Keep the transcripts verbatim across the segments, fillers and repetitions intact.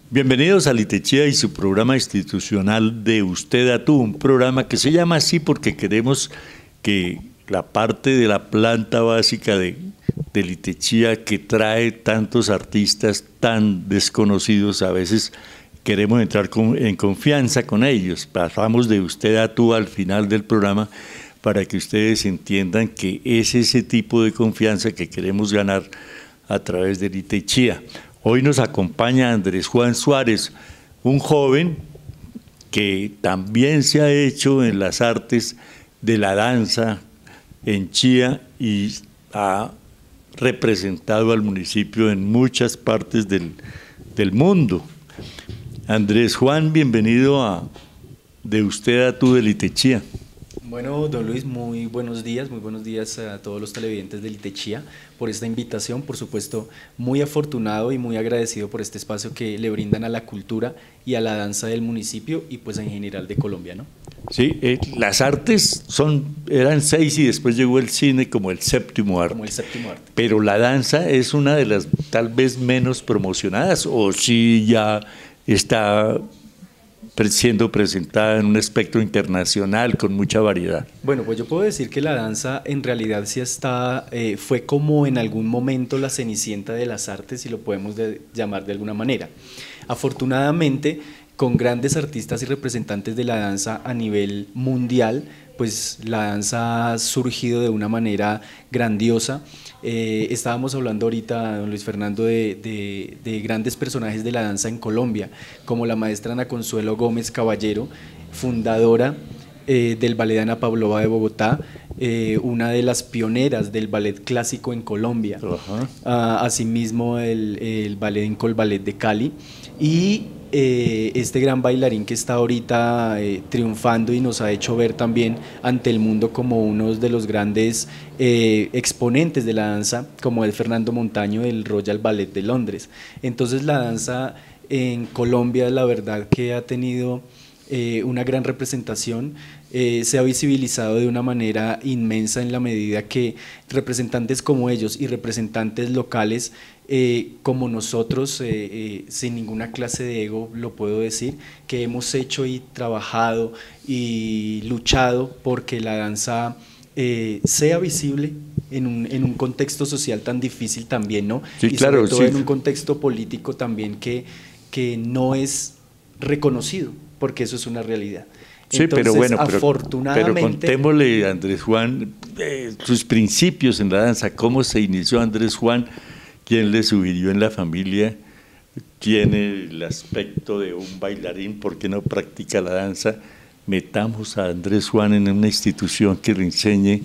Bienvenidos a Litechía y su programa institucional de Usted a Tú, un programa que se llama así porque queremos que la parte de la planta básica de, de Litechía que trae tantos artistas tan desconocidos, a veces queremos entrar con, en confianza con ellos. Pasamos de Usted a Tú al final del programa para que ustedes entiendan que es ese tipo de confianza que queremos ganar a través de Litechía. Hoy nos acompaña Andrés Juan Suárez, un joven que también se ha hecho en las artes de la danza en Chía y ha representado al municipio en muchas partes del, del mundo. Andrés Juan, bienvenido a De Usted a Tú de Litechía. Bueno, don Luis, muy buenos días, muy buenos días a todos los televidentes de Litechía por esta invitación, por supuesto, muy afortunado y muy agradecido por este espacio que le brindan a la cultura y a la danza del municipio y pues en general de Colombia, ¿no? Sí, eh, las artes son, eran seis y después llegó el cine como el séptimo arte. Como el séptimo arte. Pero la danza es una de las tal vez menos promocionadas, o sí ya está siendo presentada en un espectro internacional con mucha variedad. Bueno, pues yo puedo decir que la danza en realidad sí está, eh, fue como en algún momento la cenicienta de las artes, si lo podemos de, llamar de alguna manera. Afortunadamente, con grandes artistas y representantes de la danza a nivel mundial, pues la danza ha surgido de una manera grandiosa. Eh, estábamos hablando ahorita, don Luis Fernando, de, de, de grandes personajes de la danza en Colombia, como la maestra Ana Consuelo Gómez Caballero, fundadora eh, del Ballet Ana Pavlova de Bogotá, eh, una de las pioneras del ballet clásico en Colombia, uh-huh. ah, asimismo el, el Ballet Incol Ballet de Cali, y Eh, este gran bailarín que está ahorita eh, triunfando y nos ha hecho ver también ante el mundo como uno de los grandes eh, exponentes de la danza, como el Fernando Montaño del Royal Ballet de Londres. Entonces la danza en Colombia, la verdad que ha tenido eh, una gran representación, eh, se ha visibilizado de una manera inmensa en la medida que representantes como ellos y representantes locales Eh, como nosotros, eh, eh, sin ninguna clase de ego, lo puedo decir, que hemos hecho y trabajado y luchado porque la danza eh, sea visible en un, en un contexto social tan difícil también, ¿no? Sí, y claro, sobre todo sí. en un contexto político también que, que no es reconocido, porque eso es una realidad. Sí, Entonces, pero bueno, pero, afortunadamente, pero contémosle, Andrés Juan, eh, sus principios en la danza, cómo se inició Andrés Juan. ¿Quién le sugirió en la familia? Tiene el aspecto de un bailarín, ¿por qué no practica la danza? Metamos a Andrés Juan en una institución que le enseñe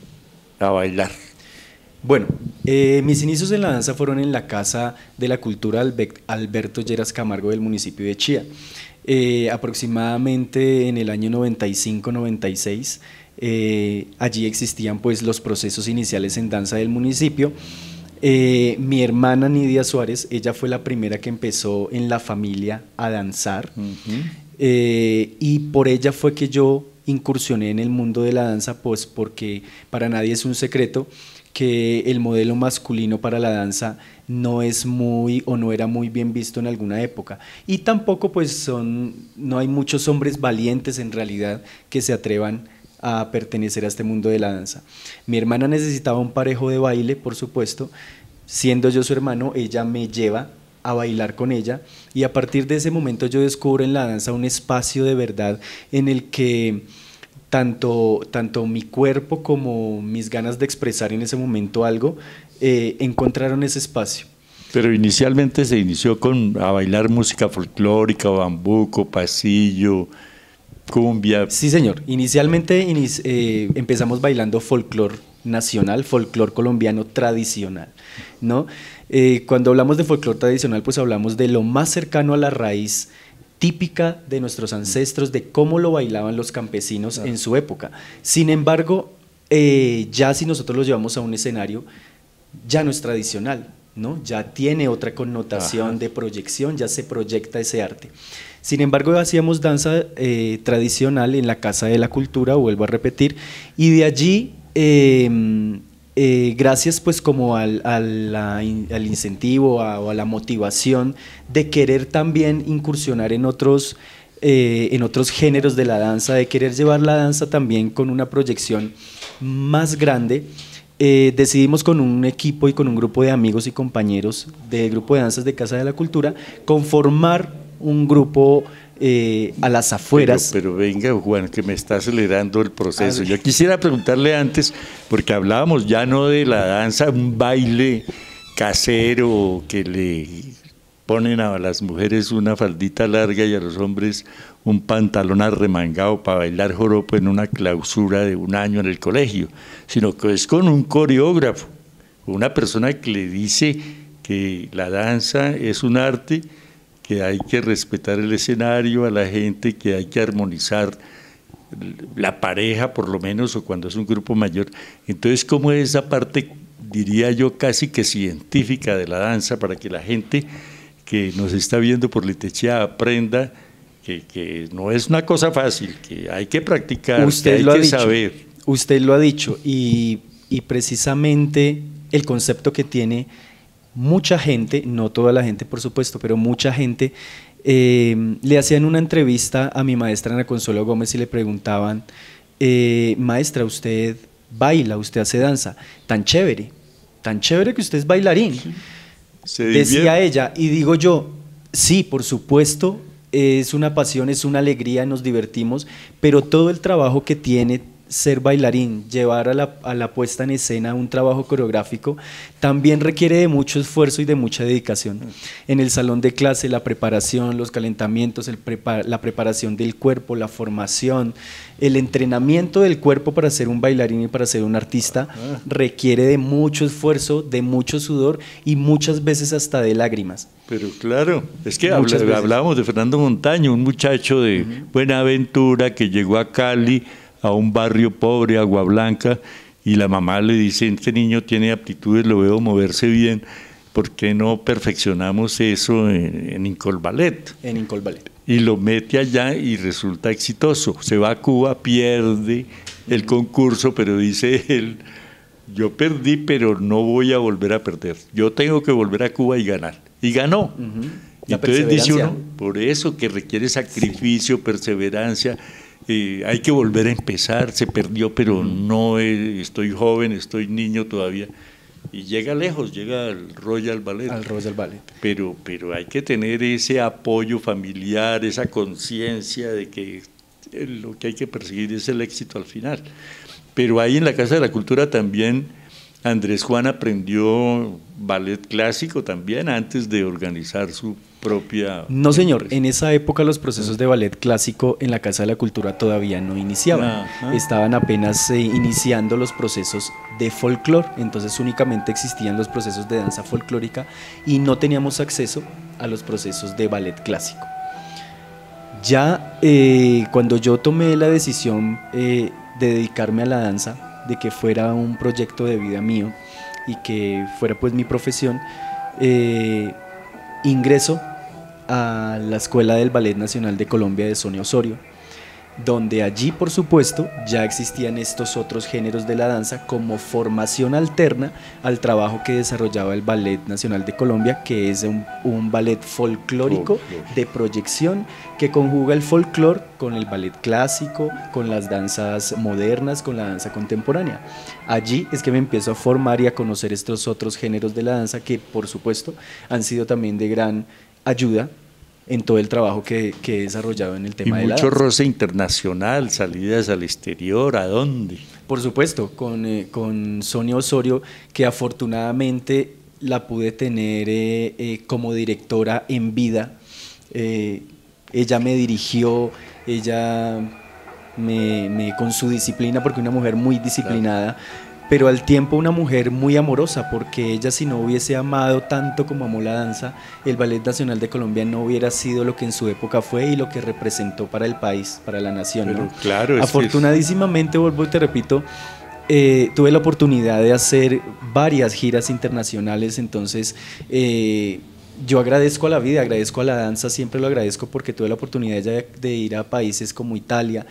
a bailar. Bueno, eh, mis inicios en la danza fueron en la Casa de la Cultura Alberto Lleras Camargo del municipio de Chía. Eh, aproximadamente en el año noventa y cinco noventa y seis, eh, allí existían pues los procesos iniciales en danza del municipio. Eh, mi hermana Nidia Suárez, ella fue la primera que empezó en la familia a danzar, uh-huh. eh, y por ella fue que yo incursioné en el mundo de la danza, pues porque para nadie es un secreto que el modelo masculino para la danza no es muy o no era muy bien visto en alguna época, y tampoco pues son, no hay muchos hombres valientes en realidad que se atrevan a pertenecer a este mundo de la danza. Mi hermana necesitaba un parejo de baile, por supuesto, siendo yo su hermano, ella me lleva a bailar con ella, y a partir de ese momento yo descubro en la danza un espacio de verdad en el que tanto, tanto mi cuerpo como mis ganas de expresar en ese momento algo, eh, encontraron ese espacio. Pero inicialmente se inició con a bailar música folclórica, bambuco, pasillo, cumbia. Sí, señor. Inicialmente inici eh, empezamos bailando folclor nacional, folclor colombiano tradicional, ¿no? Eh, cuando hablamos de folclor tradicional, pues hablamos de lo más cercano a la raíz típica de nuestros ancestros, de cómo lo bailaban los campesinos en su época. Sin embargo, eh, ya si nosotros lo llevamos a un escenario, ya no es tradicional, ¿no? Ya tiene otra connotación Ajá. de proyección, ya se proyecta ese arte. Sin embargo, hacíamos danza eh, tradicional en la Casa de la Cultura, vuelvo a repetir, y de allí eh, eh, gracias pues como al, al, al incentivo a, o a la motivación de querer también incursionar en otros, eh, en otros géneros de la danza, de querer llevar la danza también con una proyección más grande, eh, decidimos con un equipo y con un grupo de amigos y compañeros del grupo de danzas de Casa de la Cultura conformar un grupo eh, a las afueras. Pero, pero venga, Juan, que me está acelerando el proceso. Yo quisiera preguntarle antes, porque hablábamos ya no de la danza, un baile casero que le ponen a las mujeres una faldita larga y a los hombres un pantalón arremangado para bailar joropo en una clausura de un año en el colegio, sino que es con un coreógrafo, una persona que le dice que la danza es un arte, que hay que respetar el escenario, a la gente, que hay que armonizar la pareja por lo menos, o cuando es un grupo mayor. Entonces, ¿cómo es esa parte, diría yo, casi que científica de la danza para que la gente que nos está viendo por Litechía aprenda que, que no es una cosa fácil, que hay que practicar, usted que hay lo que ha dicho, saber? Usted lo ha dicho, y, y precisamente el concepto que tiene mucha gente, no toda la gente por supuesto, pero mucha gente, eh, le hacían una entrevista a mi maestra Ana Consuelo Gómez y le preguntaban, eh, maestra, usted baila, usted hace danza, tan chévere, tan chévere que usted es bailarín. ¿Se decía ella, y digo yo, sí, por supuesto, es una pasión, es una alegría, nos divertimos, pero todo el trabajo que tiene ser bailarín, llevar a la, a la puesta en escena un trabajo coreográfico, también requiere de mucho esfuerzo y de mucha dedicación. En el salón de clase, la preparación, los calentamientos, el prepar, la preparación del cuerpo, la formación, el entrenamiento del cuerpo para ser un bailarín y para ser un artista requiere de mucho esfuerzo, de mucho sudor y muchas veces hasta de lágrimas. Pero claro, es que habla, hablábamos de Fernando Montaño, un muchacho de uh-huh. Buenaventura que llegó a Cali, a un barrio pobre, Agua Blanca, y la mamá le dice, este niño tiene aptitudes, lo veo moverse bien, ¿por qué no perfeccionamos eso en, en Incol Ballet? En Incol Ballet. Y lo mete allá y resulta exitoso. Se va a Cuba, pierde el concurso, pero dice él, yo perdí, pero no voy a volver a perder. Yo tengo que volver a Cuba y ganar. Y ganó. Uh-huh. Entonces dice uno, por eso que requiere sacrificio, sí. perseverancia, Eh, hay que volver a empezar, se perdió, pero no eh, estoy joven, estoy niño todavía, y llega lejos, llega al Royal Ballet. Al Royal Ballet. Pero, pero hay que tener ese apoyo familiar, esa conciencia de que lo que hay que perseguir es el éxito al final. Pero ahí en la Casa de la Cultura también Andrés Juan aprendió ballet clásico también antes de organizar su propia... No señor, empresa. En esa época los procesos de ballet clásico en la Casa de la Cultura todavía no iniciaban, Ajá. estaban apenas eh, iniciando los procesos de folclore, entonces únicamente existían los procesos de danza folclórica y no teníamos acceso a los procesos de ballet clásico. Ya eh, cuando yo tomé la decisión eh, de dedicarme a la danza, de que fuera un proyecto de vida mío y que fuera pues mi profesión, eh, ingreso a la Escuela del Ballet Nacional de Colombia de Sonia Osorio, donde allí por supuesto ya existían estos otros géneros de la danza como formación alterna al trabajo que desarrollaba el Ballet Nacional de Colombia, que es un, un ballet folclórico oh, de proyección que conjuga el folclore con el ballet clásico, con las danzas modernas, con la danza contemporánea. Allí es que me empiezo a formar y a conocer estos otros géneros de la danza que por supuesto han sido también de gran ayuda en todo el trabajo que, que he desarrollado en el tema de la danza. Y mucho roce internacional, salidas al exterior, ¿a dónde? Por supuesto, con, eh, con Sonia Osorio, que afortunadamente la pude tener eh, eh, como directora en vida. Eh, ella me dirigió, ella me, me, con su disciplina, porque una mujer muy disciplinada, claro. Pero al tiempo una mujer muy amorosa, porque ella, si no hubiese amado tanto como amó la danza, el Ballet Nacional de Colombia no hubiera sido lo que en su época fue y lo que representó para el país, para la nación, pero ¿no? Claro, es afortunadísimamente, vuelvo y te repito, eh, tuve la oportunidad de hacer varias giras internacionales, entonces eh, yo agradezco a la vida, agradezco a la danza, siempre lo agradezco porque tuve la oportunidad de, de ir a países como Italia,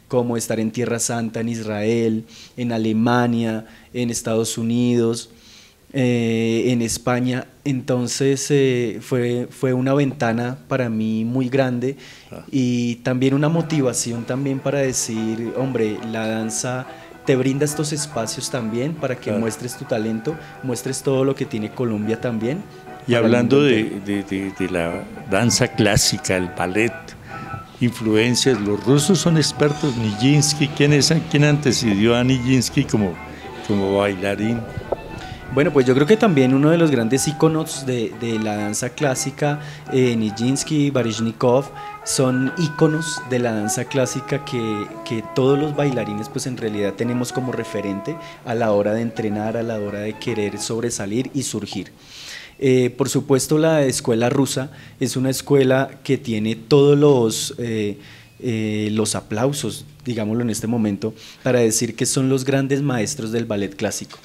como estar en Tierra Santa, en Israel, en Alemania, en Estados Unidos, eh, en España. Entonces eh, fue, fue una ventana para mí muy grande y también una motivación también para decir, hombre, la danza te brinda estos espacios también para que claro. muestres tu talento, muestres todo lo que tiene Colombia también. Y hablando de, de, de, de la danza clásica, el ballet, influencias, los rusos son expertos. Nijinsky, ¿quién, es, quién antecedió a Nijinsky como, como bailarín? Bueno, pues yo creo que también uno de los grandes íconos de, de la danza clásica, eh, Nijinsky, Baryshnikov, son íconos de la danza clásica que, que todos los bailarines pues en realidad tenemos como referente a la hora de entrenar, a la hora de querer sobresalir y surgir. Eh, por supuesto, la escuela rusa es una escuela que tiene todos los, eh, eh, los aplausos, digámoslo en este momento, para decir que son los grandes maestros del ballet clásico.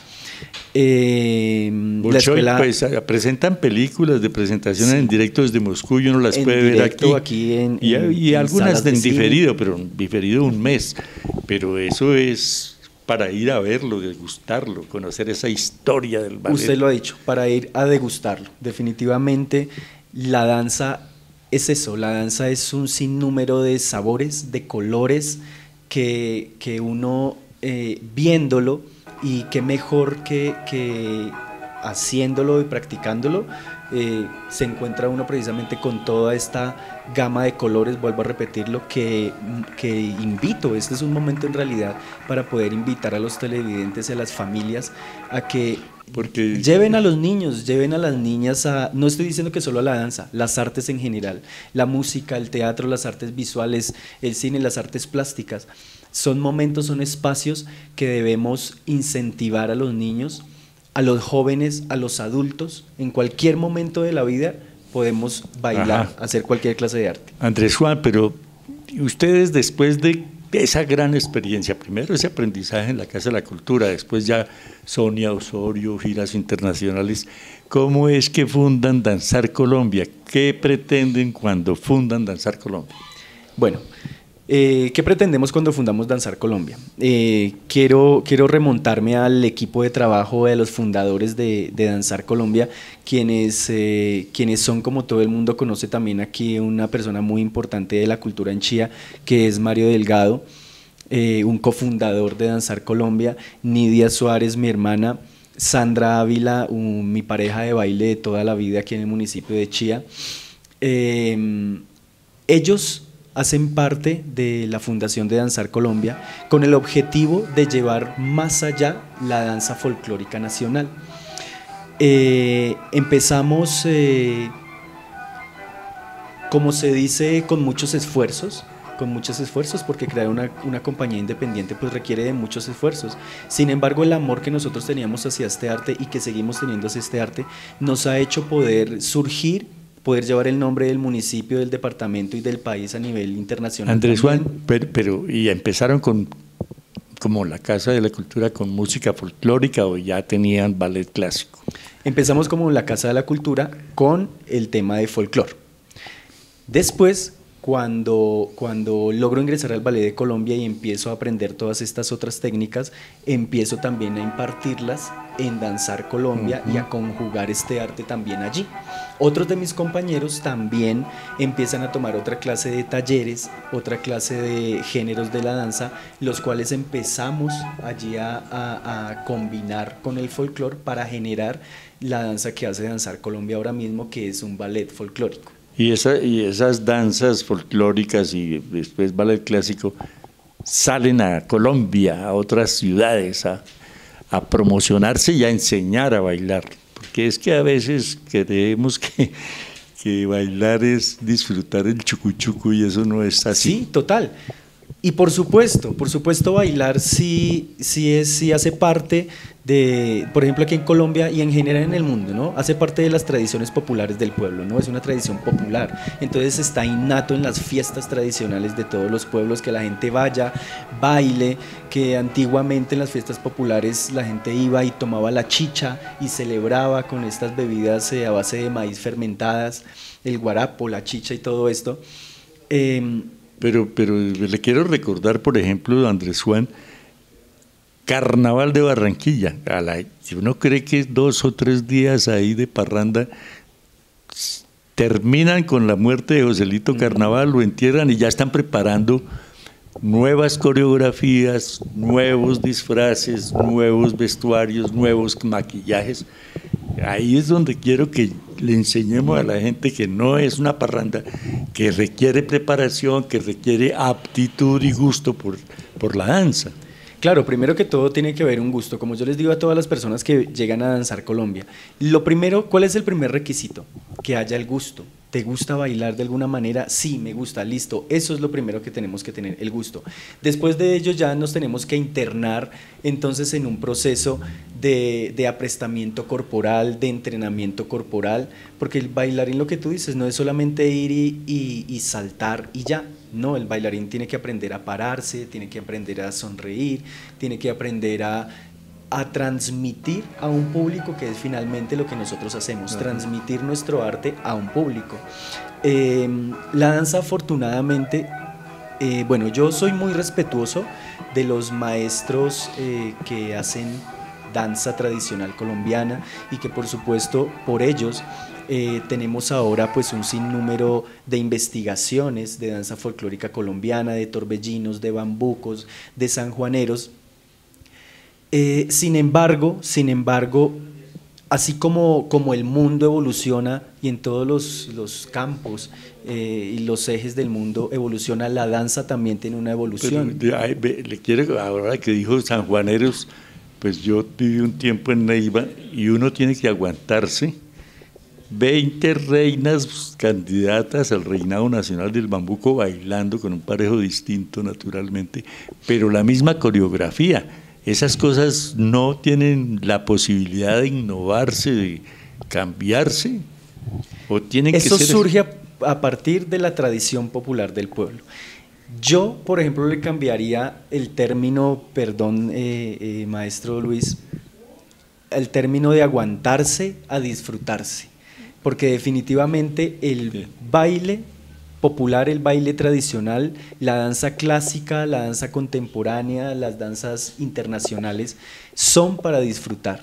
Eh, Bolshoi, la escuela, pues, presentan películas de presentaciones sí. en directo desde Moscú y uno las puede ver aquí, aquí en, y, en, y en algunas en diferido, cine. pero diferido un mes, pero eso es para ir a verlo, degustarlo, conocer esa historia del ballet. Usted lo ha dicho, para ir a degustarlo. Definitivamente la danza es eso, la danza es un sinnúmero de sabores, de colores que, que uno eh, viéndolo, y qué mejor que, que haciéndolo y practicándolo, eh, se encuentra uno precisamente con toda esta gama de colores, vuelvo a repetirlo, que, que invito, este es un momento en realidad para poder invitar a los televidentes y a las familias a que Porque... lleven a los niños, lleven a las niñas a, no estoy diciendo que solo a la danza, las artes en general, la música, el teatro, las artes visuales, el cine, las artes plásticas. Son momentos, son espacios que debemos incentivar a los niños, a los jóvenes, a los adultos. En cualquier momento de la vida podemos bailar, Ajá. hacer cualquier clase de arte. Andrés Juan, pero ustedes después de esa gran experiencia, primero ese aprendizaje en la Casa de la Cultura, después ya Sonia Osorio, giras internacionales, ¿cómo es que fundan Danzar Colombia? ¿Qué pretenden cuando fundan Danzar Colombia? Bueno, Eh, ¿qué pretendemos cuando fundamos Danzar Colombia? Eh, quiero, quiero remontarme al equipo de trabajo de los fundadores de, de Danzar Colombia, quienes, eh, quienes son, como todo el mundo conoce también aquí, una persona muy importante de la cultura en Chía, que es Mario Delgado, eh, un cofundador de Danzar Colombia, Nidia Suárez, mi hermana, Sandra Ávila, un, mi pareja de baile de toda la vida aquí en el municipio de Chía. Eh, ellos hacen parte de la fundación de Danzar Colombia con el objetivo de llevar más allá la danza folclórica nacional. Eh, empezamos, eh, como se dice, con muchos esfuerzos, con muchos esfuerzos, porque crear una, una compañía independiente pues requiere de muchos esfuerzos. Sin embargo, el amor que nosotros teníamos hacia este arte y que seguimos teniendo hacia este arte nos ha hecho poder surgir, poder llevar el nombre del municipio, del departamento y del país a nivel internacional. Andrés Juan, pero, pero ¿y empezaron con como la Casa de la Cultura con música folclórica o ya tenían ballet clásico? Empezamos como la Casa de la Cultura con el tema de folclore. Después, cuando, cuando logro ingresar al Ballet de Colombia y empiezo a aprender todas estas otras técnicas, empiezo también a impartirlas en Danzar Colombia uh-huh. y a conjugar este arte también allí. Otros de mis compañeros también empiezan a tomar otra clase de talleres, otra clase de géneros de la danza, los cuales empezamos allí a, a, a combinar con el folclore para generar la danza que hace Danzar Colombia ahora mismo, que es un ballet folclórico. Y, esa, y esas danzas folclóricas y después ballet clásico salen a Colombia, a otras ciudades, a, a promocionarse y a enseñar a bailar. Porque es que a veces creemos que, que bailar es disfrutar el chucuchuco y eso no es así. Sí, total. Y por supuesto, por supuesto bailar sí, sí, es, sí hace parte de, por ejemplo aquí en Colombia y en general en el mundo, ¿no? Hace parte de las tradiciones populares del pueblo, ¿no? Es una tradición popular, entonces está innato en las fiestas tradicionales de todos los pueblos que la gente vaya, baile, que antiguamente en las fiestas populares la gente iba y tomaba la chicha y celebraba con estas bebidas eh, a base de maíz fermentadas, el guarapo, la chicha y todo esto. Eh, pero, pero le quiero recordar, por ejemplo, Andrés Juan, Carnaval de Barranquilla. A la, si uno cree que es dos o tres días ahí de parranda, terminan con la muerte de Joselito Carnaval, lo entierran y ya están preparando nuevas coreografías, nuevos disfraces, nuevos vestuarios, nuevos maquillajes. Ahí es donde quiero que le enseñemos a la gente que no es una parranda, que requiere preparación, que requiere aptitud y gusto por, por la danza. Claro, primero que todo tiene que haber un gusto, como yo les digo a todas las personas que llegan a Danzar Colombia. Lo primero, ¿cuál es el primer requisito? Que haya el gusto. ¿Te gusta bailar de alguna manera? Sí, me gusta, listo. Eso es lo primero que tenemos que tener, el gusto. Después de ello ya nos tenemos que internar entonces en un proceso de, de aprestamiento corporal, de entrenamiento corporal, porque el bailarín, lo que tú dices, no es solamente ir y, y, y saltar y ya. No, el bailarín tiene que aprender a pararse, tiene que aprender a sonreír, tiene que aprender a a transmitir a un público, que es finalmente lo que nosotros hacemos, transmitir nuestro arte a un público. Eh, la danza, afortunadamente, eh, bueno, yo soy muy respetuoso de los maestros eh, que hacen danza tradicional colombiana y que por supuesto por ellos eh, tenemos ahora pues un sinnúmero de investigaciones de danza folclórica colombiana, de torbellinos, de bambucos, de sanjuaneros. Eh, sin embargo, sin embargo, así como, como el mundo evoluciona y en todos los, los campos eh, y los ejes del mundo evoluciona, la danza también tiene una evolución. Pero, ay, le quiero, ahora que dijo sanjuaneros, pues yo viví un tiempo en Neiva y uno tiene que aguantarse veinte reinas candidatas al reinado nacional del bambuco bailando con un parejo distinto naturalmente, pero la misma coreografía. Esas cosas no tienen la posibilidad de innovarse, de cambiarse, o tienen Eso que ser... surge a, a partir de la tradición popular del pueblo. Yo, por ejemplo, le cambiaría el término, perdón, eh, eh, maestro Luis, el término de aguantarse a disfrutarse, porque definitivamente el Bien. baile popular, el baile tradicional, la danza clásica, la danza contemporánea, las danzas internacionales son para disfrutar.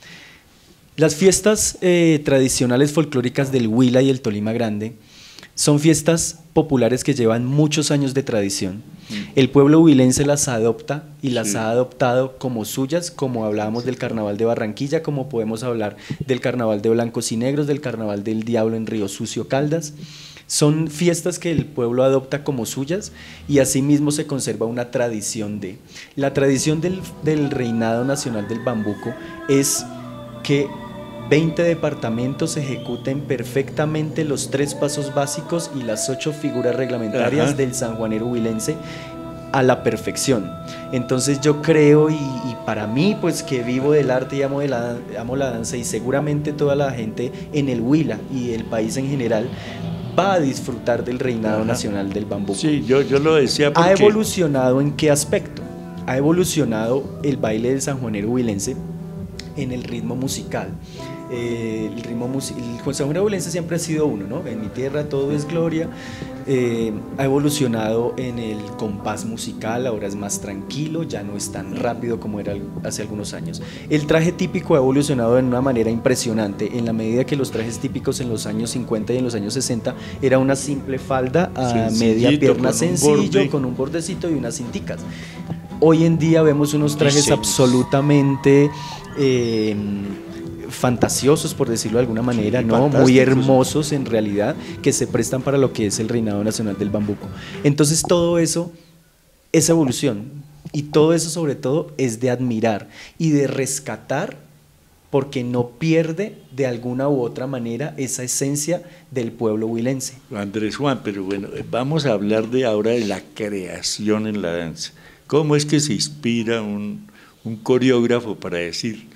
Las fiestas eh, tradicionales folclóricas del Huila y el Tolima Grande son fiestas populares que llevan muchos años de tradición. El pueblo huilense las adopta y las sí. ha adoptado como suyas, como hablábamos del Carnaval de Barranquilla, como podemos hablar del Carnaval de Blancos y Negros, del Carnaval del Diablo en Río Sucio, Caldas. Son fiestas que el pueblo adopta como suyas y asimismo se conserva una tradición de. La tradición del, del Reinado Nacional del Bambuco es que veinte departamentos ejecuten perfectamente los tres pasos básicos y las ocho figuras reglamentarias Ajá. del sanjuanero huilense a la perfección. Entonces yo creo y, y para mí pues que vivo del arte y amo, de la, amo la danza, y seguramente toda la gente en el Huila y el país en general va a disfrutar del Reinado Ajá. Nacional del Bambuco. Sí, yo, yo lo decía porque... ¿Ha evolucionado en qué aspecto? Ha evolucionado el baile del sanjuanero huilense en el ritmo musical. Eh, el ritmo musical, el sanjuanero huilense siempre ha sido uno, ¿no? En mi tierra todo es gloria. Eh, ha evolucionado en el compás musical, ahora es más tranquilo, ya no es tan rápido como era hace algunos años. El traje típico ha evolucionado de una manera impresionante, en la medida que los trajes típicos en los años cincuenta y en los años sesenta era una simple falda a media pierna, con sencillo, un con un bordecito y unas cinticas. Hoy en día vemos unos trajes Diseños. absolutamente eh, fantasiosos, por decirlo de alguna manera, sí, ¿no? Muy hermosos en realidad, que se prestan para lo que es el Reinado Nacional del Bambuco. Entonces todo eso es evolución, y todo eso sobre todo es de admirar y de rescatar, porque no pierde de alguna u otra manera esa esencia del pueblo huilense. Andrés Juan, pero bueno, vamos a hablar de ahora de la creación en la danza. ¿Cómo es que se inspira un, un coreógrafo para decir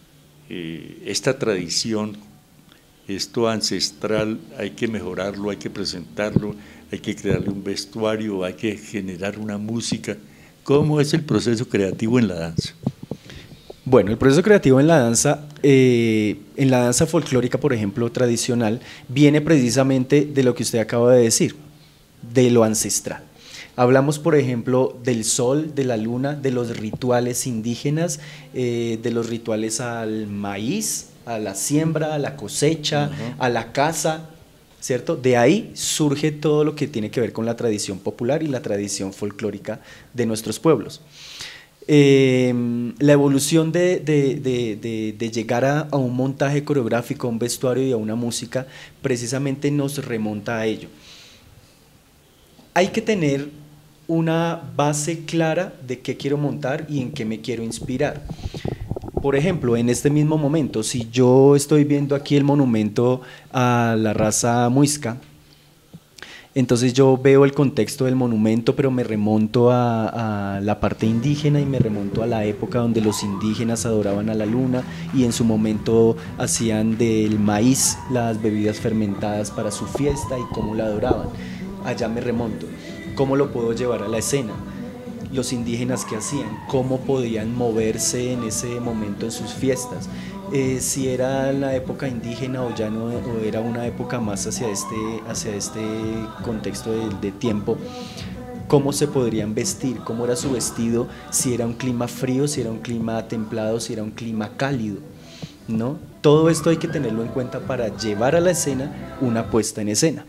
eh, esta tradición, esto ancestral, hay que mejorarlo, hay que presentarlo, hay que crearle un vestuario, hay que generar una música? ¿Cómo es el proceso creativo en la danza? Bueno, el proceso creativo en la danza, eh, en la danza folclórica, por ejemplo, tradicional, viene precisamente de lo que usted acaba de decir, de lo ancestral. Hablamos, por ejemplo, del sol, de la luna, de los rituales indígenas, eh, de los rituales al maíz, a la siembra, a la cosecha, uh-huh. a la caza, ¿cierto? De ahí surge todo lo que tiene que ver con la tradición popular y la tradición folclórica de nuestros pueblos. Eh, la evolución de, de, de, de, de llegar a, a un montaje coreográfico, a un vestuario y a una música, precisamente nos remonta a ello. Hay que tener una base clara de qué quiero montar y en qué me quiero inspirar. Por ejemplo, en este mismo momento, si yo estoy viendo aquí el monumento a la raza muisca, entonces yo veo el contexto del monumento, pero me remonto a, a la parte indígena y me remonto a la época donde los indígenas adoraban a la luna y en su momento hacían del maíz las bebidas fermentadas para su fiesta y cómo la adoraban. Allá me remonto. ¿Cómo lo puedo llevar a la escena? Los indígenas, ¿qué hacían? ¿Cómo podían moverse en ese momento en sus fiestas? Eh, si era la época indígena o ya no, o era una época más hacia este, hacia este contexto de, de tiempo, ¿cómo se podrían vestir? ¿Cómo era su vestido? Si era un clima frío, si era un clima templado, si era un clima cálido, ¿no? Todo esto hay que tenerlo en cuenta para llevar a la escena una puesta en escena.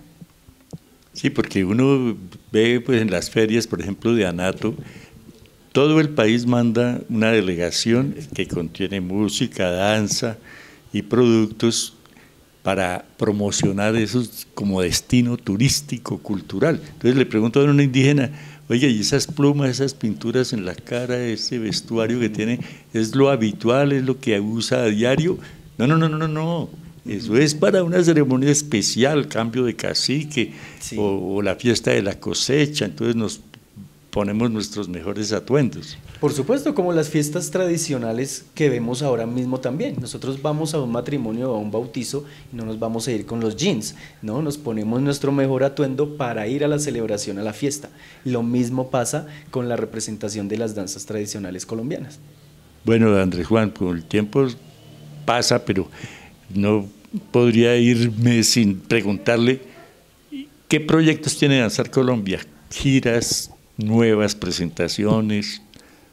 Sí, porque uno ve pues, en las ferias, por ejemplo, de Anato, todo el país manda una delegación que contiene música, danza y productos para promocionar eso como destino turístico, cultural. Entonces le pregunto a una indígena, oye, ¿y esas plumas, esas pinturas en la cara, ese vestuario que tiene, es lo habitual, es lo que usa a diario? No, no, no, no, no. Eso es para una ceremonia especial, cambio de cacique, sí. o, o la fiesta de la cosecha, entonces nos ponemos nuestros mejores atuendos. Por supuesto, como las fiestas tradicionales que vemos ahora mismo también. Nosotros vamos a un matrimonio o a un bautizo y no nos vamos a ir con los jeans, ¿no? Nos ponemos nuestro mejor atuendo para ir a la celebración, a la fiesta. Lo mismo pasa con la representación de las danzas tradicionales colombianas. Bueno, Andrés Juan, pues el tiempo pasa, pero no podría irme sin preguntarle qué proyectos tiene Danzar Colombia, giras, nuevas presentaciones,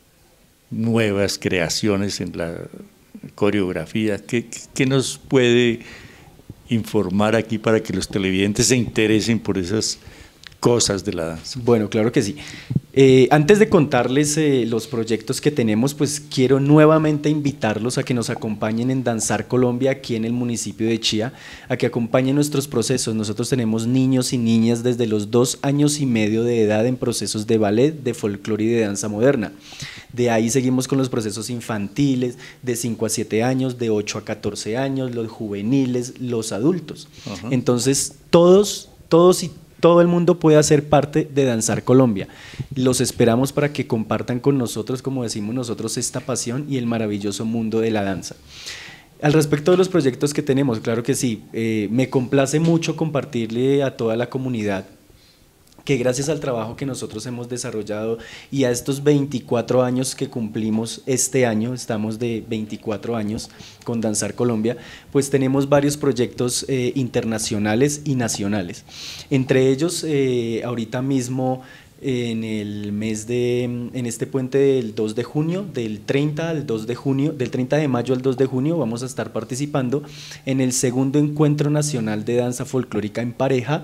nuevas creaciones en la coreografía. ¿Qué, qué nos puede informar aquí para que los televidentes se interesen por esas cosas de la danza? Bueno, claro que sí. Eh, antes de contarles eh, los proyectos que tenemos, pues quiero nuevamente invitarlos a que nos acompañen en Danzar Colombia aquí en el municipio de Chía, a que acompañen nuestros procesos. Nosotros tenemos niños y niñas desde los dos años y medio de edad en procesos de ballet, de folclore y de danza moderna. De ahí seguimos con los procesos infantiles, de cinco a siete años, de ocho a catorce años, los juveniles, los adultos. Uh-huh. Entonces, todos, todos y todo el mundo puede hacer parte de Danzar Colombia. Los esperamos para que compartan con nosotros, como decimos nosotros, esta pasión y el maravilloso mundo de la danza. Al respecto de los proyectos que tenemos, claro que sí, eh, me complace mucho compartirle a toda la comunidad que gracias al trabajo que nosotros hemos desarrollado y a estos veinticuatro años que cumplimos este año, estamos de veinticuatro años con Danzar Colombia, pues tenemos varios proyectos eh, internacionales y nacionales. Entre ellos, eh, ahorita mismo en el mes de, en este puente del dos de junio, del treinta al dos de junio, del treinta de mayo al dos de junio, vamos a estar participando en el segundo encuentro nacional de danza folclórica en pareja,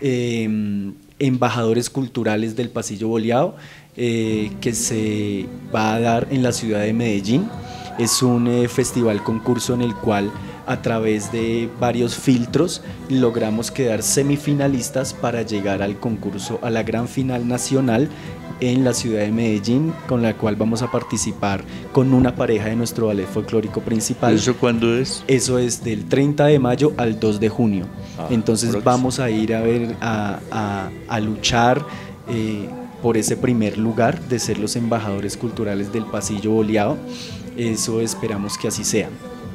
eh, embajadores culturales del Pasillo Boleado, eh, que se va a dar en la ciudad de Medellín. Es un eh, festival concurso en el cual a través de varios filtros logramos quedar semifinalistas para llegar al concurso, a la gran final nacional en la ciudad de Medellín, con la cual vamos a participar con una pareja de nuestro ballet folclórico principal. ¿Eso cuándo es? Eso es del treinta de mayo al dos de junio. Ah, Entonces próximo. Vamos a ir a ver, a, a, a luchar eh, por ese primer lugar de ser los embajadores culturales del Pasillo Boleado. Eso esperamos que así sea.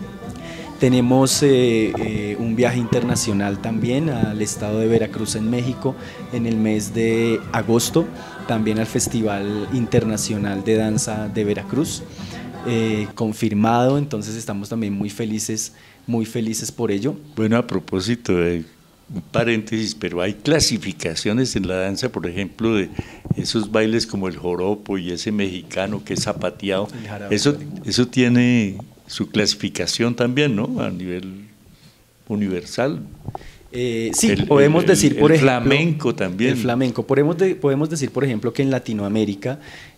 Tenemos eh, eh, un viaje internacional también al estado de Veracruz en México en el mes de agosto, también al Festival Internacional de Danza de Veracruz, eh, confirmado, entonces estamos también muy felices, muy felices por ello. Bueno, a propósito de un paréntesis, pero hay clasificaciones en la danza, por ejemplo, de esos bailes como el joropo y ese mexicano que es zapateado. Eso, eso tiene su clasificación también, ¿no? A nivel universal. Eh, sí, el, podemos el, decir, el, por el ejemplo… flamenco también. El flamenco. Podemos, de, podemos decir, por ejemplo, que en Latinoamérica,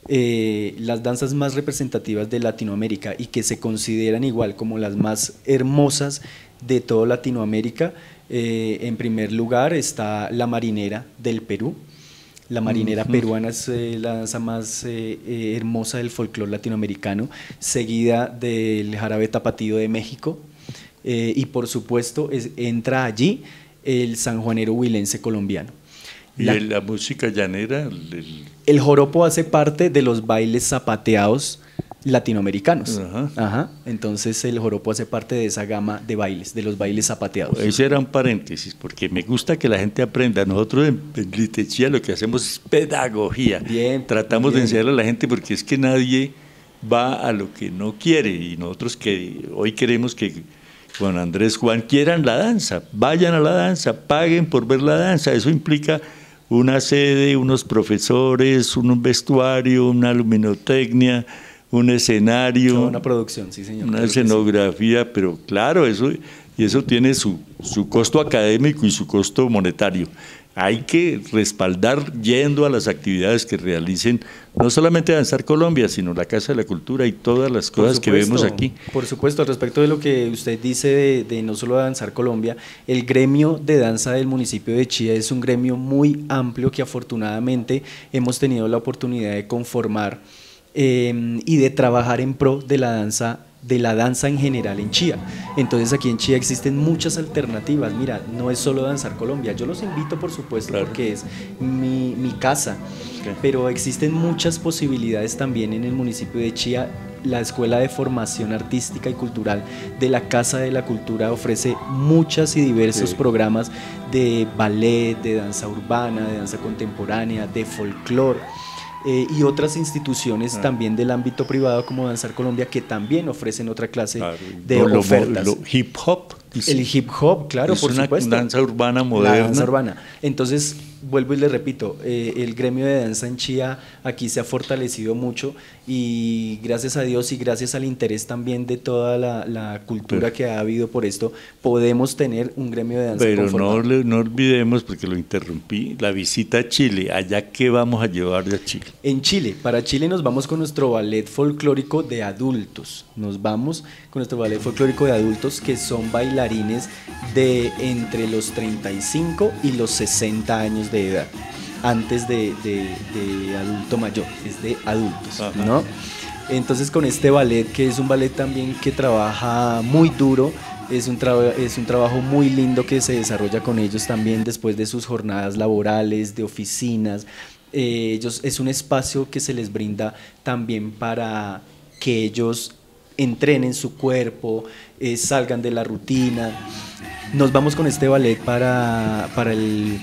eh, las danzas más representativas de Latinoamérica y que se consideran igual como las más hermosas de toda Latinoamérica, eh, en primer lugar está la marinera del Perú. La marinera uh-huh. peruana es eh, la danza más eh, eh, hermosa del folclore latinoamericano, seguida del jarabe tapatío de México, eh, y por supuesto es, entra allí el sanjuanero huilense colombiano. ¿Y la, la música llanera? El, el joropo hace parte de los bailes zapateados latinoamericanos. Ajá. Ajá. Entonces el joropo hace parte de esa gama de bailes, de los bailes zapateados. Ese era un paréntesis, porque me gusta que la gente aprenda. Nosotros en, en Litechía lo que hacemos es pedagogía. Bien, Tratamos bien. de enseñarle a la gente, porque es que nadie va a lo que no quiere, y nosotros que hoy queremos que Juan Andrés, Juan quieran la danza, vayan a la danza, paguen por ver la danza. Eso implica una sede, unos profesores, un vestuario, una luminotecnia, un escenario, una producción, sí señor, una claro escenografía, sí. Pero claro, eso, y eso tiene su, su costo académico y su costo monetario. Hay que respaldar yendo a las actividades que realicen, no solamente Danzar Colombia, sino la Casa de la Cultura y todas las cosas que vemos aquí. Por supuesto, respecto de lo que usted dice de, de no solo Danzar Colombia, el gremio de danza del municipio de Chía es un gremio muy amplio que afortunadamente hemos tenido la oportunidad de conformar eh, y de trabajar en pro de la danza de la danza en general en Chía. Entonces aquí en Chía existen muchas alternativas. Mira, no es solo Danzar Colombia, yo los invito por supuesto, claro, porque es mi, mi casa, okay. Pero existen muchas posibilidades también en el municipio de Chía. La Escuela de Formación Artística y Cultural de la Casa de la Cultura ofrece muchas y diversos sí. programas de ballet, de danza urbana, de danza contemporánea, de folclore. Eh, y otras instituciones ah. también del ámbito privado como Danzar Colombia, que también ofrecen otra clase claro. de lo, ofertas. Lo, lo hip hop. El hip hop, claro, es por una supuesto. danza urbana moderna. La danza urbana. Entonces, vuelvo y le repito, eh, el gremio de danza en Chía aquí se ha fortalecido mucho, y gracias a Dios y gracias al interés también de toda la, la cultura Pero, que ha habido por esto, podemos tener un gremio de danza Pero conformado. no, no olvidemos, porque lo interrumpí, la visita a Chile. ¿Allá qué vamos a llevar de Chile? En Chile, para Chile nos vamos con nuestro ballet folclórico de adultos. Nos vamos con nuestro ballet folclórico de adultos, que son bailarines de entre los treinta y cinco y los sesenta años de edad, antes de, de, de adulto mayor, es de adultos, Ajá. ¿no? Entonces con este ballet, que es un ballet también que trabaja muy duro, es un, tra- es un trabajo muy lindo que se desarrolla con ellos también después de sus jornadas laborales, de oficinas. Eh, ellos, es un espacio que se les brinda también para que ellos entrenen su cuerpo, eh, salgan de la rutina. Nos vamos con este ballet para, para, el,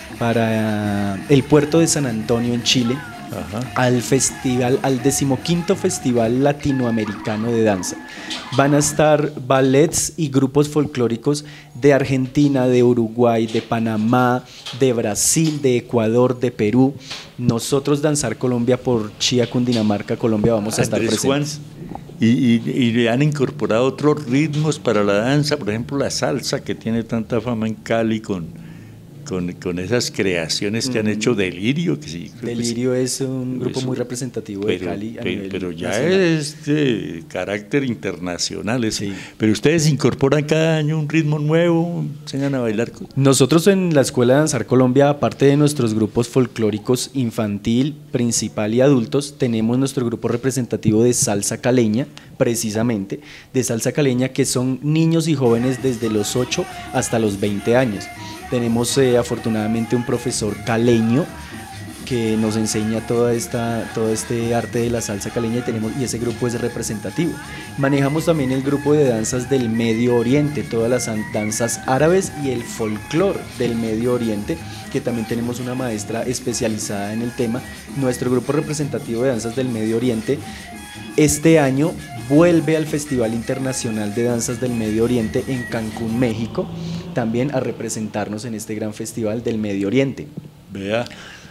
para el puerto de San Antonio en Chile, Ajá. al festival, al decimoquinto Festival Latinoamericano de Danza. Van a estar ballets y grupos folclóricos de Argentina, de Uruguay, de Panamá, de Brasil, de Ecuador, de Perú. Nosotros, Danzar Colombia, por Chía, Cundinamarca, Colombia, vamos a Andrés estar presentes. Juan. Y, y, y le han incorporado otros ritmos para la danza, por ejemplo la salsa, que tiene tanta fama en Cali, con, con, con esas creaciones que mm. han hecho Delirio. Que sí, Delirio que es un grupo eso, muy representativo pero, de Cali. A pero, pero ya nacional. es de carácter internacional eso. Sí. Pero ustedes incorporan cada año un ritmo nuevo, enseñan a bailar. Nosotros en la Escuela de Danzar Colombia, aparte de nuestros grupos folclóricos infantil, principal y adultos, tenemos nuestro grupo representativo de salsa caleña, precisamente, de salsa caleña, que son niños y jóvenes desde los ocho hasta los veinte años. Tenemos eh, afortunadamente un profesor caleño que nos enseña toda esta, todo este arte de la salsa caleña, y, tenemos, y ese grupo es representativo. Manejamos también el grupo de danzas del Medio Oriente, todas las danzas árabes y el folclore del Medio Oriente, que también tenemos una maestra especializada en el tema. Nuestro grupo representativo de danzas del Medio Oriente este año vuelve al Festival Internacional de Danzas del Medio Oriente en Cancún, México, también a representarnos en este gran festival del Medio Oriente. Vea.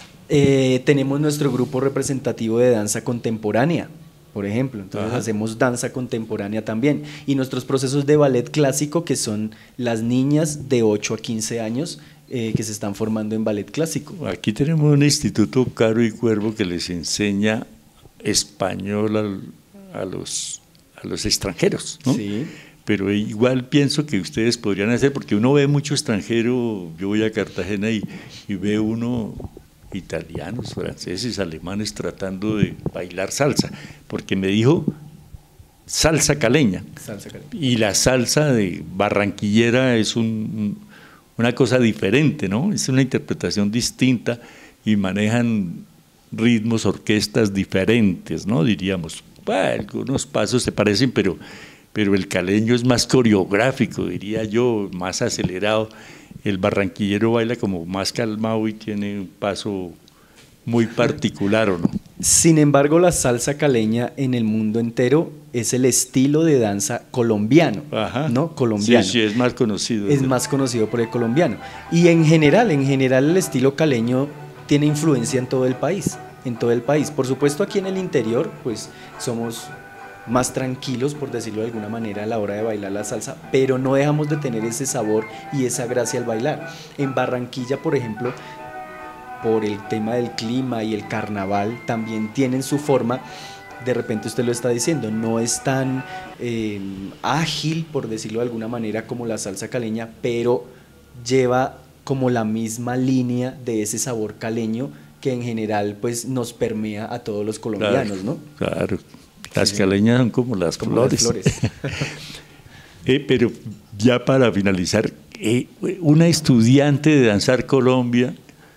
Eh, tenemos nuestro grupo representativo de danza contemporánea, por ejemplo, entonces Ajá. hacemos danza contemporánea también, y nuestros procesos de ballet clásico, que son las niñas de ocho a quince años eh, que se están formando en ballet clásico. Aquí tenemos un instituto Caro y Cuervo que les enseña español al, a, los, a los extranjeros, ¿no? Sí. Pero igual pienso que ustedes podrían hacer, porque uno ve mucho extranjero, yo voy a Cartagena y, y veo uno italianos, franceses, alemanes tratando de bailar salsa, porque me dijo salsa caleña, salsa caleña. Y la salsa de barranquillera es un, una cosa diferente, ¿no? Es una interpretación distinta y manejan ritmos, orquestas diferentes, ¿no? Diríamos, bueno, algunos pasos se parecen, pero, pero el caleño es más coreográfico, diría yo, más acelerado. El barranquillero baila como más calmado y tiene un paso muy particular, ¿o no? Sin embargo, la salsa caleña en el mundo entero es el estilo de danza colombiano, Ajá. ¿no? Colombiano. Sí, sí, es más conocido. Es más conocido por el colombiano. Y en general, en general el estilo caleño tiene influencia en todo el país, en todo el país. Por supuesto, aquí en el interior, pues somos más tranquilos, por decirlo de alguna manera, a la hora de bailar la salsa, pero no dejamos de tener ese sabor y esa gracia al bailar. En Barranquilla, por ejemplo, por el tema del clima y el carnaval, también tienen su forma. De repente usted lo está diciendo, no es tan eh, ágil, por decirlo de alguna manera, como la salsa caleña, pero lleva como la misma línea de ese sabor caleño que en general pues nos permea a todos los colombianos, claro, ¿no? Claro. Las caleñas son como las como flores. Las flores. eh, pero ya para finalizar, eh, una estudiante de Danzar Colombia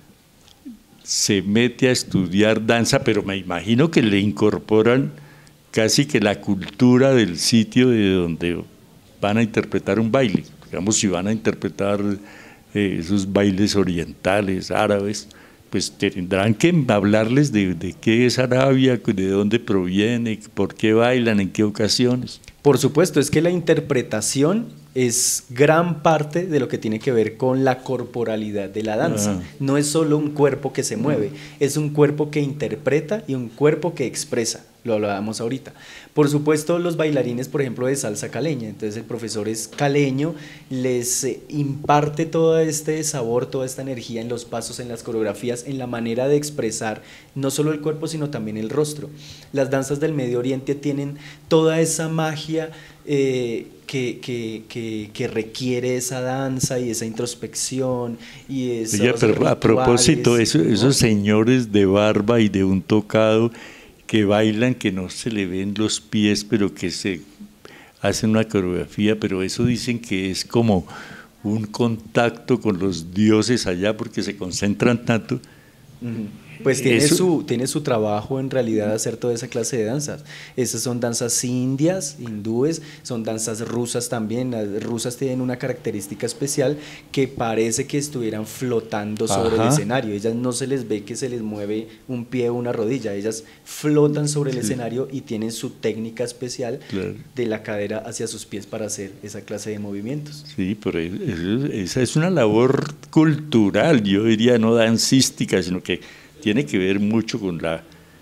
se mete a estudiar danza, pero me imagino que le incorporan casi que la cultura del sitio de donde van a interpretar un baile. Digamos, si van a interpretar eh, esos bailes orientales, árabes, pues tendrán que hablarles de, de qué es Arabia, de dónde proviene, por qué bailan, en qué ocasiones. Por supuesto, es que la interpretación es gran parte de lo que tiene que ver con la corporalidad de la danza. Ah. No es solo un cuerpo que se mueve, es un cuerpo que interpreta y un cuerpo que expresa. Lo hablábamos ahorita. Por supuesto, los bailarines, por ejemplo, de salsa caleña, entonces el profesor es caleño, les imparte todo este sabor, toda esta energía en los pasos, en las coreografías, en la manera de expresar no solo el cuerpo, sino también el rostro. Las danzas del Medio Oriente tienen toda esa magia eh, que, que, que, que requiere esa danza y esa introspección y esos Oye, pero rituales, a propósito, eso, esos ¿no? señores de barba y de un tocado que bailan, que no se le ven los pies, pero que se hacen una coreografía, pero eso dicen que es como un contacto con los dioses allá porque se concentran tanto. Uh-huh. Pues tiene su, tiene su trabajo en realidad hacer toda esa clase de danzas. Esas son danzas indias, hindúes, son danzas rusas también. Las rusas tienen una característica especial que parece que estuvieran flotando sobre Ajá. el escenario. Ellas no se les ve que se les mueve un pie o una rodilla, ellas flotan sobre el sí. escenario y tienen su técnica especial claro. de la cadera hacia sus pies para hacer esa clase de movimientos. Sí, pero eso, esa es una labor cultural, yo diría no dancística, sino que tiene que ver mucho con la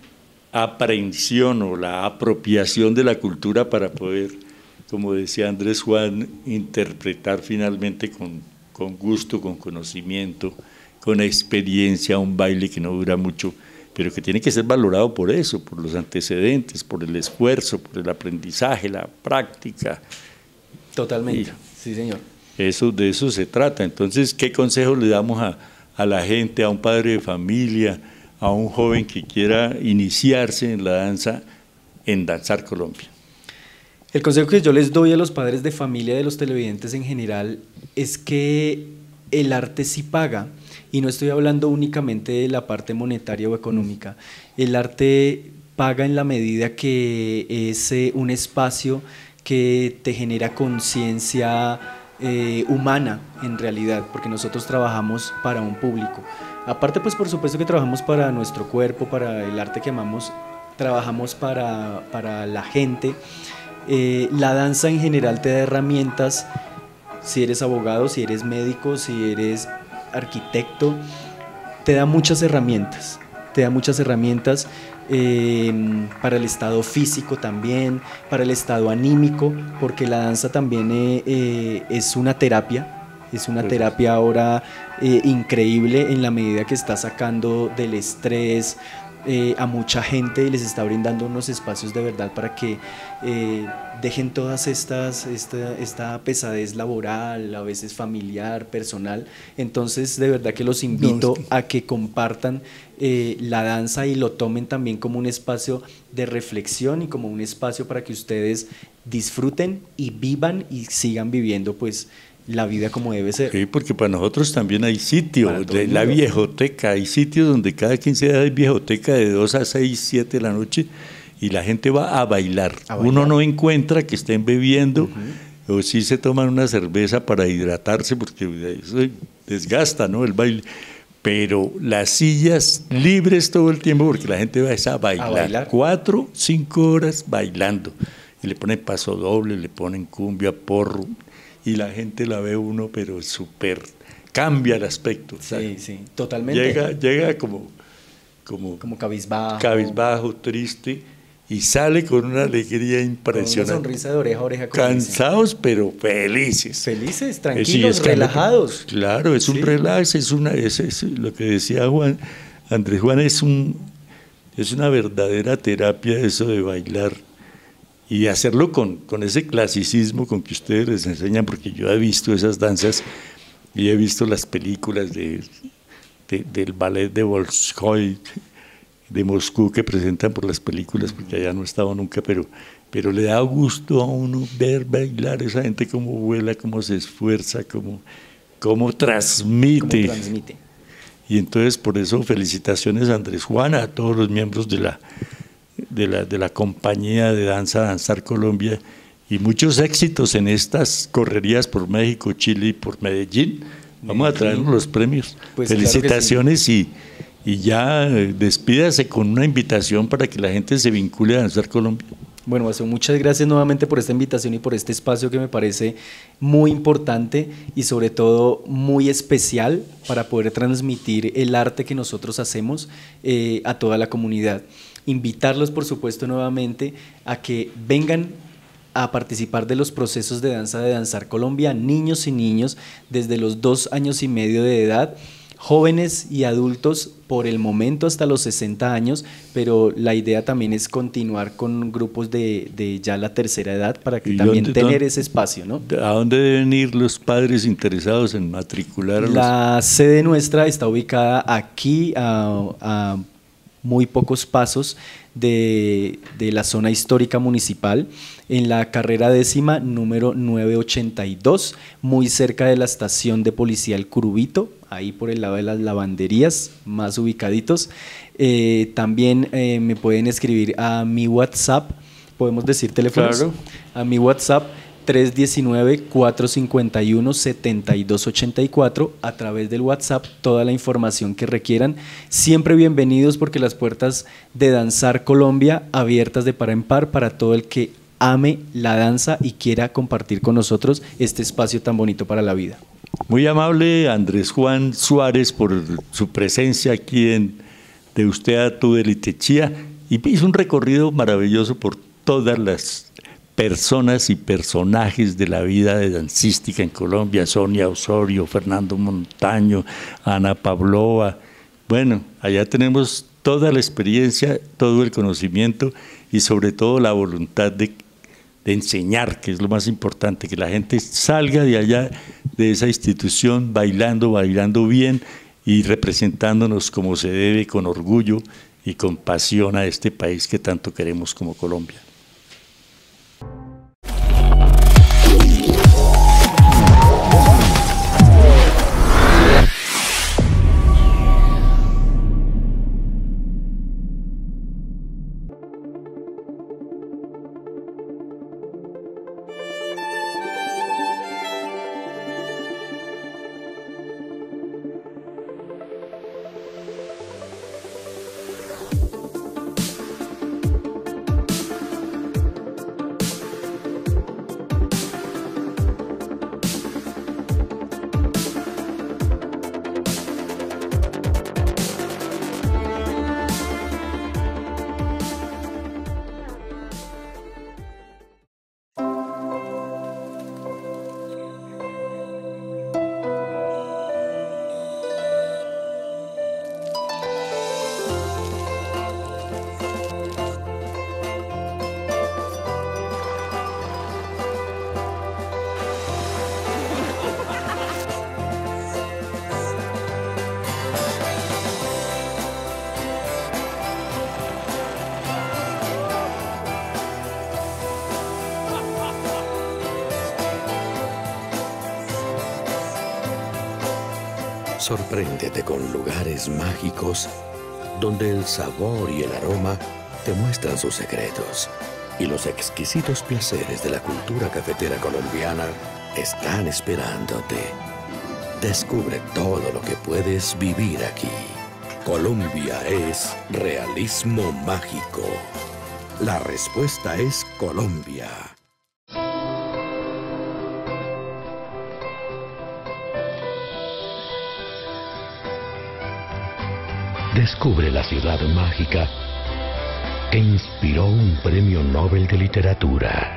aprehensión o la apropiación de la cultura para poder, como decía Andrés Juan, interpretar finalmente con, con gusto, con conocimiento, con experiencia un baile que no dura mucho, pero que tiene que ser valorado por eso, por los antecedentes, por el esfuerzo, por el aprendizaje, la práctica. Totalmente, y sí señor. Eso, de eso se trata. Entonces, ¿qué consejo le damos a, a la gente, a un padre de familia, a un joven que quiera iniciarse en la danza, en Danzar Colombia? El consejo que yo les doy a los padres de familia, de los televidentes en general, es que el arte sí paga, y no estoy hablando únicamente de la parte monetaria o económica. El arte paga en la medida que es eh, un espacio que te genera conciencia eh, humana en realidad, porque nosotros trabajamos para un público. Aparte, pues por supuesto que trabajamos para nuestro cuerpo, para el arte que amamos, trabajamos para, para la gente. Eh, la danza en general te da herramientas si eres abogado, si eres médico, si eres arquitecto, te da muchas herramientas, te da muchas herramientas eh, para el estado físico también, para el estado anímico, porque la danza también eh, eh, es una terapia. Es una terapia ahora eh, increíble en la medida que está sacando del estrés eh, a mucha gente y les está brindando unos espacios de verdad para que eh, dejen todas estas, esta, esta pesadez laboral, a veces familiar, personal. Entonces, de verdad que los invito no, es que... a que compartan eh, la danza y lo tomen también como un espacio de reflexión y como un espacio para que ustedes disfruten y vivan y sigan viviendo pues la vida como debe ser. Sí, porque para nosotros también hay sitios de la viejoteca, hay sitios donde cada quince días hay viejoteca de dos a seis, siete de la noche y la gente va a bailar. a bailar. Uno no encuentra que estén bebiendo uh-huh. o sí se toman una cerveza para hidratarse porque eso desgasta, ¿no? El baile. Pero las sillas libres todo el tiempo porque la gente va a bailar, a bailar. Cuatro, cinco horas bailando y le ponen paso doble, le ponen cumbia, porro. Y la gente la ve uno, pero súper, cambia el aspecto. Sí, ¿sabes? Sí, totalmente. Llega, llega como, como, como cabizbajo. cabizbajo, triste, y sale con una alegría impresionante. Con una sonrisa de oreja a oreja. Cansados, dice. Pero felices. Felices, tranquilos, sí, es relajados. Que, claro, es sí. un relax, es, una, es, es lo que decía Juan, Andrés Juan, es, un, es una verdadera terapia eso de bailar. Y hacerlo con, con ese clasicismo con que ustedes les enseñan, porque yo he visto esas danzas y he visto las películas de, de, del ballet de Bolshoi, de Moscú, que presentan por las películas, porque allá no he estado nunca, pero, pero le da gusto a uno ver bailar esa gente cómo vuela, cómo se esfuerza, cómo, cómo transmite. Cómo transmite. Y entonces por eso felicitaciones a Andrés Juan, a todos los miembros de la De la, de la compañía de danza Danzar Colombia y muchos éxitos en estas correrías por México, Chile y por Medellín. Vamos a traernos los premios. Pues felicitaciones claro sí. y, y ya despídase con una invitación para que la gente se vincule a Danzar Colombia. Bueno, Guasón, muchas gracias nuevamente por esta invitación y por este espacio que me parece muy importante y sobre todo muy especial para poder transmitir el arte que nosotros hacemos eh, a toda la comunidad. Invitarlos, por supuesto, nuevamente a que vengan a participar de los procesos de danza de Danzar Colombia, niños y niños desde los dos años y medio de edad, jóvenes y adultos por el momento hasta los sesenta años, pero la idea también es continuar con grupos de, de ya la tercera edad para que también dónde, tener dónde, ese espacio, ¿no? ¿A dónde deben ir los padres interesados en matricular a los... La sede nuestra está ubicada aquí a... a muy pocos pasos de, de la zona histórica municipal, en la carrera décima número novecientos ochenta y dos, muy cerca de la estación de policía El Curubito, ahí por el lado de las lavanderías, más ubicaditos. Eh, también eh, me pueden escribir a mi WhatsApp, podemos decir teléfonos, claro. A mi WhatsApp tres uno nueve, cuatro cinco uno, siete dos ocho cuatro, a través del WhatsApp, toda la información que requieran. Siempre bienvenidos porque las puertas de Danzar Colombia abiertas de par en par para todo el que ame la danza y quiera compartir con nosotros este espacio tan bonito para la vida. Muy amable Andrés Juan Suárez por su presencia aquí en De Usted a Tú de Litechía y hizo un recorrido maravilloso por todas las personas y personajes de la vida de dancística en Colombia, Sonia Osorio, Fernando Montaño, Ana Pavlova. Bueno, allá tenemos toda la experiencia, todo el conocimiento y sobre todo la voluntad de, de enseñar, que es lo más importante, que la gente salga de allá, de esa institución, bailando, bailando bien y representándonos como se debe, con orgullo y con pasión a este país que tanto queremos como Colombia. Sorpréndete con lugares mágicos donde el sabor y el aroma te muestran sus secretos y los exquisitos placeres de la cultura cafetera colombiana están esperándote. Descubre todo lo que puedes vivir aquí. Colombia es realismo mágico. La respuesta es Colombia. Descubre la ciudad mágica que inspiró un premio Nobel de Literatura.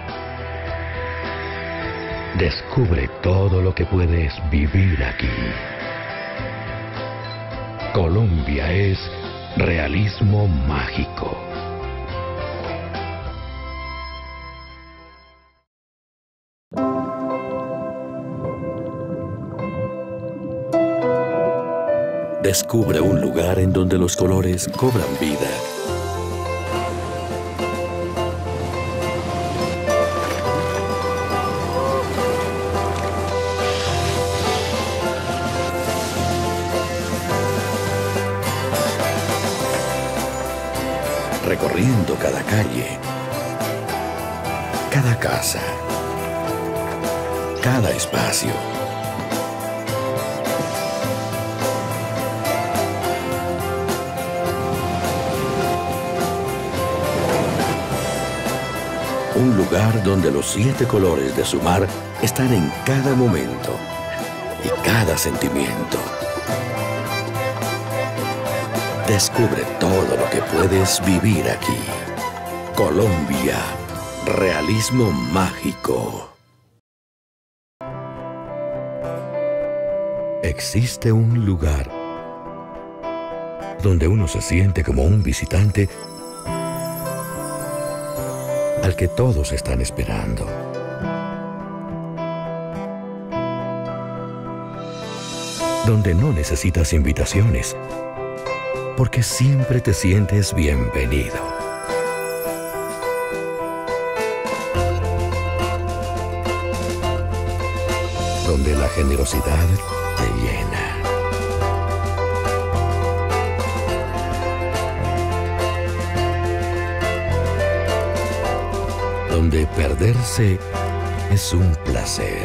Descubre todo lo que puedes vivir aquí. Colombia es realismo mágico. Descubre un lugar en donde los colores cobran vida. Recorriendo cada calle, cada casa, cada espacio. Un lugar donde los siete colores de su mar están en cada momento y cada sentimiento. Descubre todo lo que puedes vivir aquí. Colombia, realismo mágico. Existe un lugar donde uno se siente como un visitante al que todos están esperando. Donde no necesitas invitaciones, porque siempre te sientes bienvenido. Donde la generosidad te llena. Donde perderse es un placer.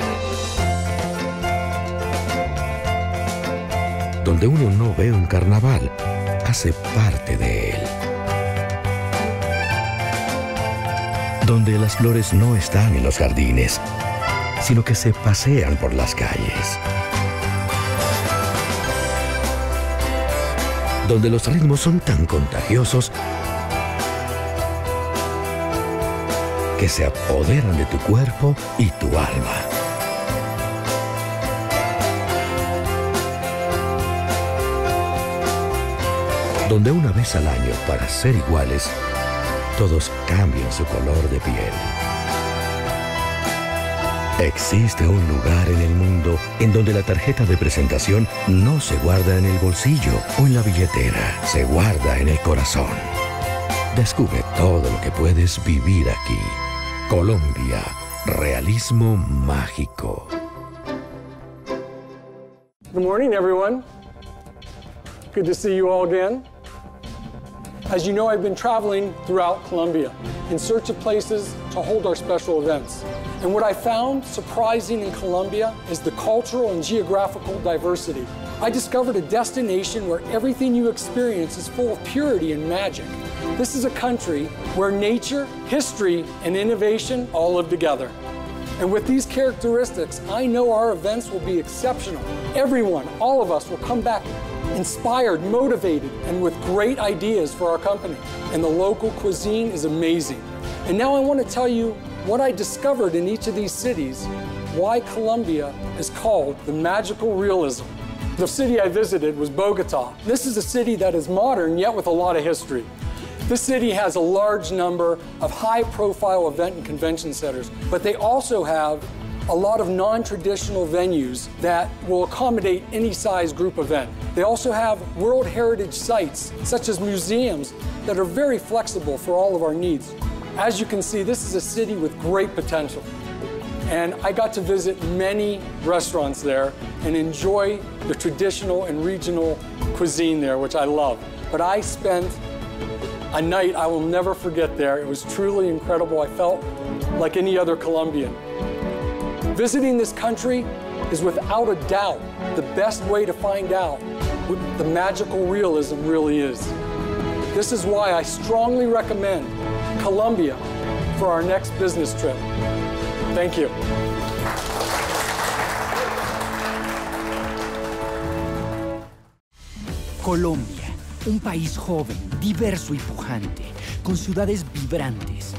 Donde uno no ve un carnaval, hace parte de él. Donde las flores no están en los jardines, sino que se pasean por las calles. Donde los ritmos son tan contagiosos que se apoderan de tu cuerpo y tu alma. Donde una vez al año, para ser iguales, todos cambian su color de piel. Existe un lugar en el mundo en donde la tarjeta de presentación no se guarda en el bolsillo o en la billetera, se guarda en el corazón. Descubre todo lo que puedes vivir aquí. Colombia, realismo mágico. Good morning, everyone. Good to see you all again. As you know, I've been traveling throughout Colombia in search of places to hold our special events. And what I found surprising in Colombia is the cultural and geographical diversity. I discovered a destination where everything you experience is full of purity and magic. This is a country where nature, history, and innovation all live together. And with these characteristics, I know our events will be exceptional. Everyone, all of us, will come back inspired, motivated, and with great ideas for our company. And the local cuisine is amazing. And now I want to tell you what I discovered in each of these cities, why Colombia is called the magical realism. The city I visited was Bogota. This is a city that is modern, yet with a lot of history. This city has a large number of high-profile event and convention centers, but they also have a lot of non-traditional venues that will accommodate any size group event. They also have World Heritage sites, such as museums, that are very flexible for all of our needs. As you can see, this is a city with great potential. And I got to visit many restaurants there and enjoy the traditional and regional cuisine there, which I love. But I spent a night I will never forget there. It was truly incredible. I felt like any other Colombian. Visiting this country is without a doubt the best way to find out what the magical realism really is. This is why I strongly recommend Colombia for our next business trip. Thank you. Colombia, un país joven, diverso y pujante, con ciudades vibrantes.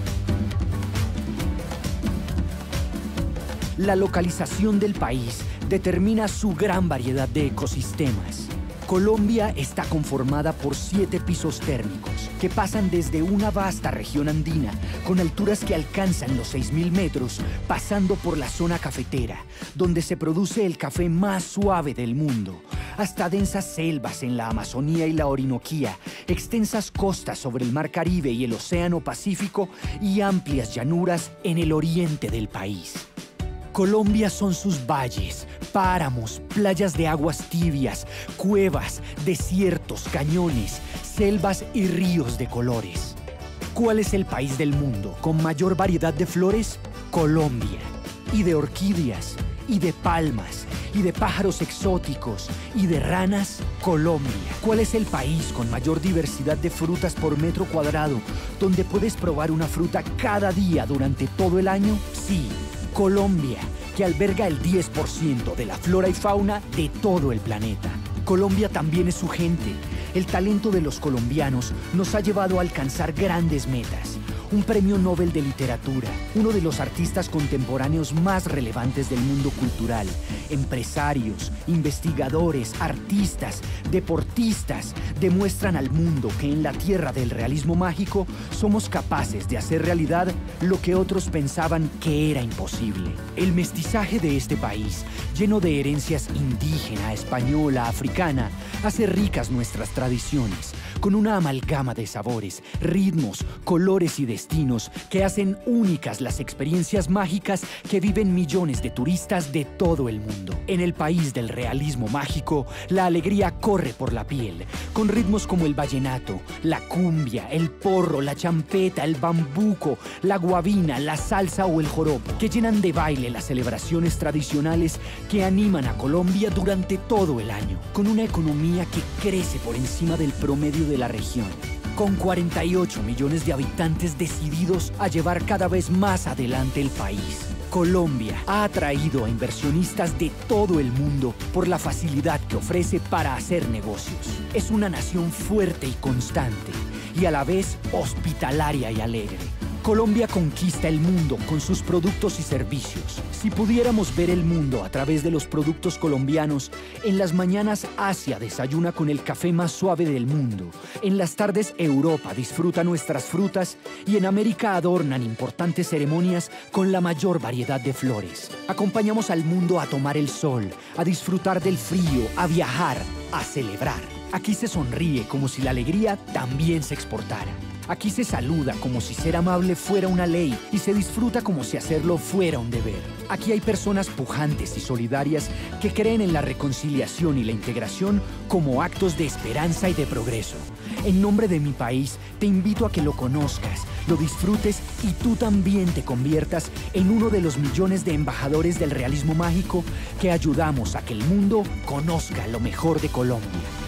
La localización del país determina su gran variedad de ecosistemas. Colombia está conformada por siete pisos térmicos que pasan desde una vasta región andina con alturas que alcanzan los seis mil metros, pasando por la zona cafetera, donde se produce el café más suave del mundo, hasta densas selvas en la Amazonía y la Orinoquía, extensas costas sobre el Mar Caribe y el Océano Pacífico y amplias llanuras en el oriente del país. Colombia son sus valles, páramos, playas de aguas tibias, cuevas, desiertos, cañones, selvas y ríos de colores. ¿Cuál es el país del mundo con mayor variedad de flores? Colombia. Y de orquídeas, y de palmas, y de pájaros exóticos, y de ranas, Colombia. ¿Cuál es el país con mayor diversidad de frutas por metro cuadrado, donde puedes probar una fruta cada día durante todo el año? Sí, Colombia, que alberga el diez por ciento de la flora y fauna de todo el planeta. Colombia también es su gente. El talento de los colombianos nos ha llevado a alcanzar grandes metas. Un premio Nobel de Literatura, uno de los artistas contemporáneos más relevantes del mundo cultural, empresarios, investigadores, artistas, deportistas, demuestran al mundo que en la tierra del realismo mágico somos capaces de hacer realidad lo que otros pensaban que era imposible. El mestizaje de este país, lleno de herencias indígena, española, africana, hace ricas nuestras tradiciones, con una amalgama de sabores, ritmos, colores y destinos que hacen únicas las experiencias mágicas que viven millones de turistas de todo el mundo. En el país del realismo mágico, la alegría corre por la piel, con ritmos como el vallenato, la cumbia, el porro, la champeta, el bambuco, la guabina, la salsa o el joropo, que llenan de baile las celebraciones tradicionales que animan a Colombia durante todo el año, con una economía que crece por encima del promedio de la región, con cuarenta y ocho millones de habitantes decididos a llevar cada vez más adelante el país. Colombia ha atraído a inversionistas de todo el mundo por la facilidad que ofrece para hacer negocios. Es una nación fuerte y constante, y a la vez hospitalaria y alegre. Colombia conquista el mundo con sus productos y servicios. Si pudiéramos ver el mundo a través de los productos colombianos, en las mañanas Asia desayuna con el café más suave del mundo, en las tardes Europa disfruta nuestras frutas y en América adornan importantes ceremonias con la mayor variedad de flores. Acompañamos al mundo a tomar el sol, a disfrutar del frío, a viajar, a celebrar. Aquí se sonríe como si la alegría también se exportara. Aquí se saluda como si ser amable fuera una ley y se disfruta como si hacerlo fuera un deber. Aquí hay personas pujantes y solidarias que creen en la reconciliación y la integración como actos de esperanza y de progreso. En nombre de mi país, te invito a que lo conozcas, lo disfrutes y tú también te conviertas en uno de los millones de embajadores del realismo mágico que ayudamos a que el mundo conozca lo mejor de Colombia.